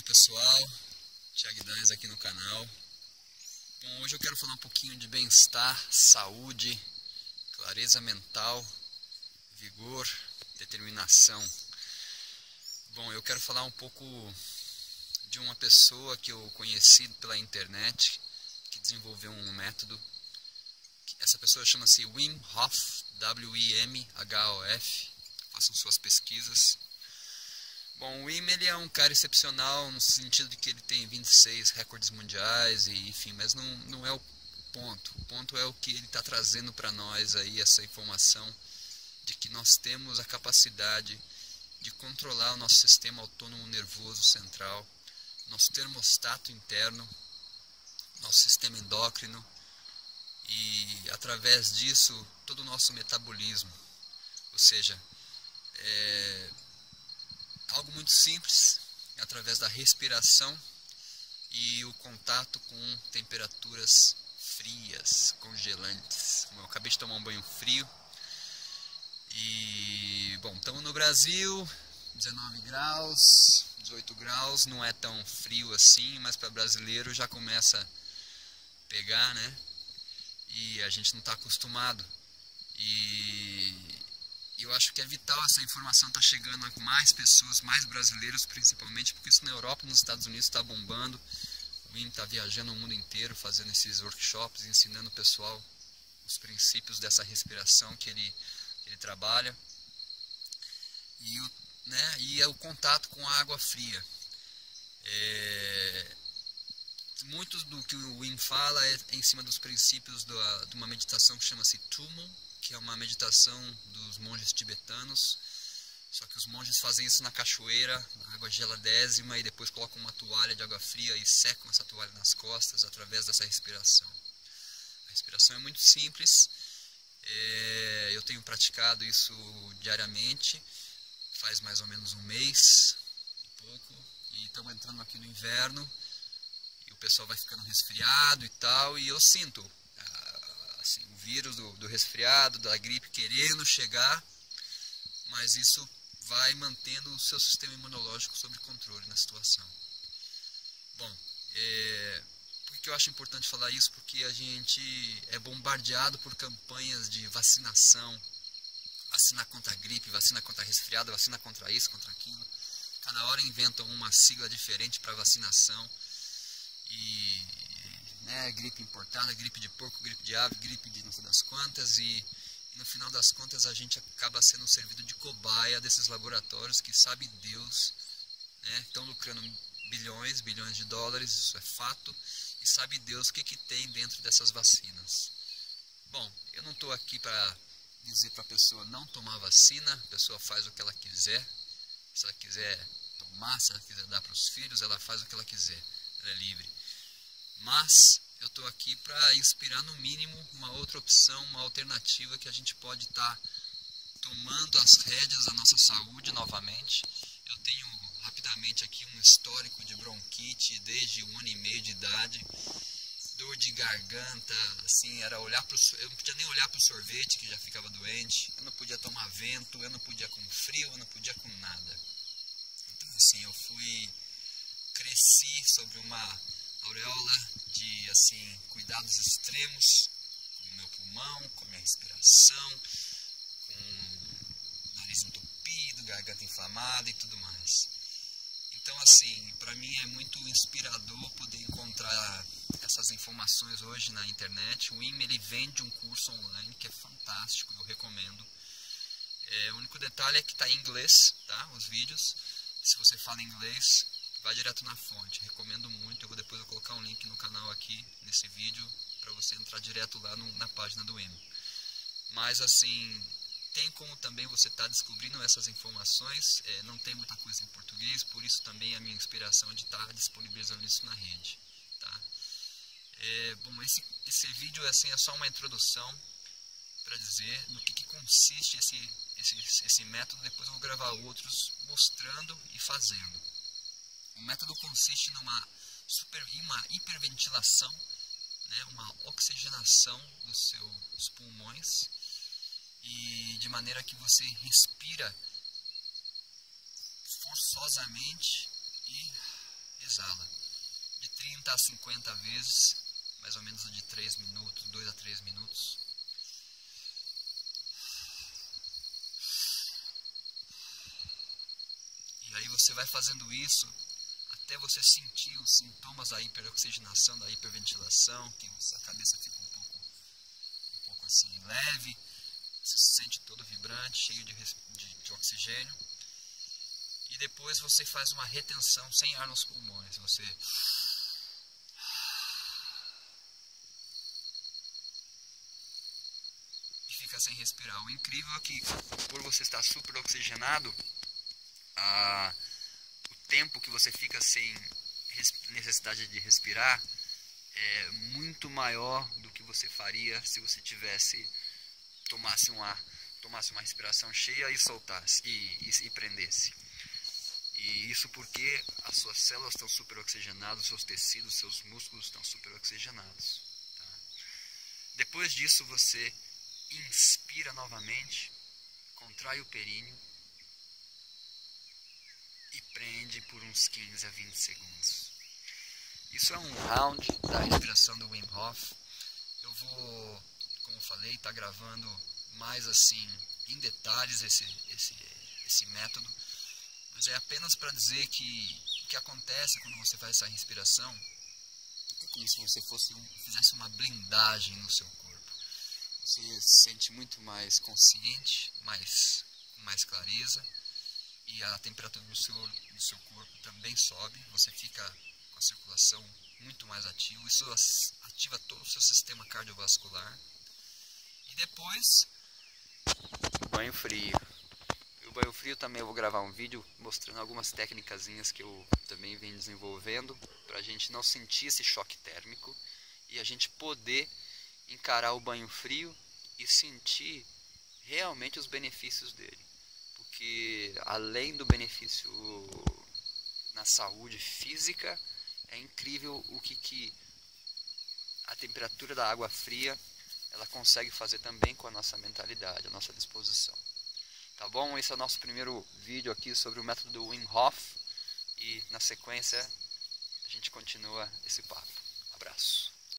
pessoal, Thiago Dines aqui no canal. Bom, hoje eu quero falar um pouquinho de bem-estar, saúde, clareza mental, vigor, determinação. Bom, eu quero falar um pouco de uma pessoa que eu conheci pela internet, que desenvolveu um método. Essa pessoa chama-se Wim Hof, W-I-M-H-O-F, façam suas pesquisas. Bom, o Wim ele é um cara excepcional no sentido de que ele tem 26 recordes mundiais, e, enfim, mas não é o ponto. O ponto é o que ele está trazendo para nós aí, essa informação de que nós temos a capacidade de controlar o nosso sistema autônomo nervoso central, nosso termostato interno, nosso sistema endócrino e, através disso, todo o nosso metabolismo. Ou seja, algo muito simples, através da respiração e o contato com temperaturas frias, congelantes. Eu acabei de tomar um banho frio e, bom, estamos no Brasil, 19 graus, 18 graus, não é tão frio assim, mas para brasileiro já começa a pegar, né? E a gente não está acostumado. E eu acho que é vital essa informação estar chegando a mais pessoas, mais brasileiros principalmente, porque isso na Europa e nos Estados Unidos está bombando. O Wim está viajando o mundo inteiro, fazendo esses workshops, ensinando o pessoal os princípios dessa respiração que ele trabalha. E o contato com a água fria. Muito do que o Wim fala é em cima dos princípios de uma meditação que chama-se Tummo, que é uma meditação dos monges tibetanos, só que os monges fazem isso na cachoeira, na água geladésima, e depois colocam uma toalha de água fria e secam essa toalha nas costas através dessa respiração. A respiração é muito simples, eu tenho praticado isso diariamente, faz mais ou menos um mês e pouco, e estamos entrando aqui no inverno, e o pessoal vai ficando resfriado e tal, e eu sinto assim, o vírus do resfriado, da gripe querendo chegar, mas isso vai mantendo o seu sistema imunológico sob controle na situação. Bom, por que eu acho importante falar isso? Porque a gente é bombardeado por campanhas de vacinação, vacina contra a gripe, vacina contra resfriado, vacina contra isso, contra aquilo. Cada hora inventam uma sigla diferente para vacinação. Gripe importada, gripe de porco, gripe de ave, gripe de não sei das quantas, e no final das contas a gente acaba sendo servido de cobaia desses laboratórios que, sabe Deus, estão lucrando bilhões de dólares, isso é fato, e sabe Deus o que tem dentro dessas vacinas. Bom, eu não estou aqui para dizer para a pessoa não tomar vacina, a pessoa faz o que ela quiser, se ela quiser tomar, se ela quiser dar para os filhos, ela faz o que ela quiser, ela é livre. Mas eu estou aqui para inspirar no mínimo uma outra opção, uma alternativa que a gente pode estar tomando as rédeas da nossa saúde novamente. Eu tenho rapidamente aqui um histórico de bronquite desde 1 ano e meio de idade, dor de garganta, assim, era olhar eu não podia nem olhar para o sorvete que já ficava doente, eu não podia tomar vento, eu não podia com frio, eu não podia com nada. Então assim, eu cresci sobre uma auréola de cuidados extremos com o meu pulmão, com a minha respiração, com o nariz entupido, garganta inflamada e tudo mais. Então para mim é muito inspirador poder encontrar essas informações hoje na internet. O Wim ele vende um curso online que é fantástico, eu recomendo. O único detalhe é que está em inglês, tá? Os vídeos. Se você fala inglês, vai direto na fonte, recomendo muito. Depois eu vou colocar um link no canal aqui, nesse vídeo, para você entrar direto lá na página do Wim. Mas tem como também você estar descobrindo essas informações, não tem muita coisa em português, por isso também a minha inspiração de estar disponibilizando isso na rede. Tá? Bom, esse vídeo é só uma introdução para dizer no que consiste esse método. Depois eu vou gravar outros mostrando e fazendo. O método consiste numa hiperventilação, uma oxigenação dos seus pulmões, e de maneira que você respira forçosamente e exala de 30 a 50 vezes, mais ou menos de 3 minutos, 2 a 3 minutos. E aí você vai fazendo isso até você sentir os sintomas da hiperoxigenação, da hiperventilação, que a cabeça fica um pouco assim leve, você se sente todo vibrante, cheio de oxigênio. E depois você faz uma retenção sem ar nos pulmões. Você fica sem respirar. O incrível é que, por você estar super oxigenado, o tempo que você fica sem necessidade de respirar é muito maior do que você faria se você tomasse uma respiração cheia e soltasse e prendesse. E isso porque as suas células estão super oxigenadas, seus tecidos, seus músculos estão super oxigenados. Tá? Depois disso você inspira novamente, contrai o períneo e prende por uns 15 a 20 segundos. Isso é um round da respiração do Wim Hof. Eu vou, como falei, estar gravando mais assim em detalhes esse método, mas é apenas para dizer que o que acontece quando você faz essa respiração é como se você fizesse uma blindagem no seu corpo. Você se sente muito mais consciente, com mais clareza, e a temperatura do seu corpo também sobe. Você fica com a circulação muito mais ativa. Isso ativa todo o seu sistema cardiovascular. E depois, banho frio. O banho frio também eu vou gravar um vídeo mostrando algumas técnicazinhas que eu também venho desenvolvendo para a gente não sentir esse choque térmico e a gente poder encarar o banho frio e sentir realmente os benefícios dele. Porque além do benefício na saúde física, é incrível o que a temperatura da água fria ela consegue fazer também com a nossa mentalidade, a nossa disposição. Tá bom? Esse é o nosso primeiro vídeo aqui sobre o método do Wim Hof. E na sequência a gente continua esse papo. Abraço.